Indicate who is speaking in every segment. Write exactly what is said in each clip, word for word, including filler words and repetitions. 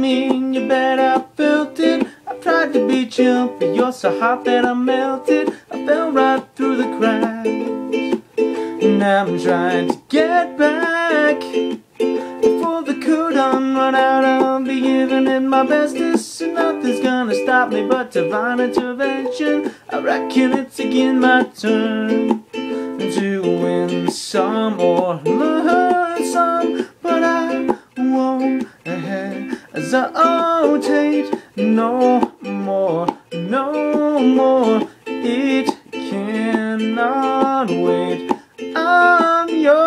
Speaker 1: mean, you bet I felt it. I tried to beat you, but you're so hot that I melted. I fell right through the cracks. Now I'm trying to get back. Before the coup done run out, I'll be giving it my bestest, and nothing's gonna stop me but divine intervention. I reckon it's again my turn to win some or learn some, but I won't hesitate no more, no more. It cannot wait. I'm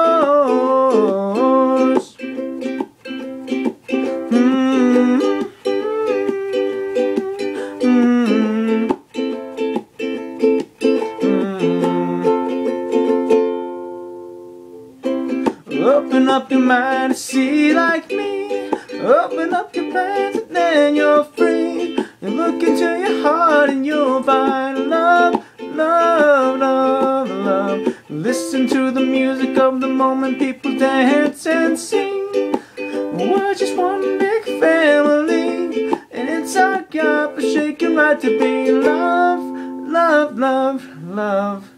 Speaker 1: yours. Mm-hmm. Mm-hmm. Mm-hmm. Open up your mind to see like me. Open up your plans and then you're free. You look into your heart and you'll find love, love, love, love. Listen to the music of the moment, people dance and sing. We're just one big family, and it's our God for shaking right to be love, love, love, love.